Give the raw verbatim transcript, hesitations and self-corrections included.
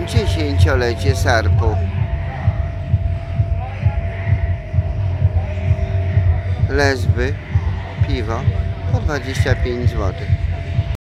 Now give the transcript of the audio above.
dziesięciolecie Sarpu. Lesby, piwo po dwadzieścia pięć złotych.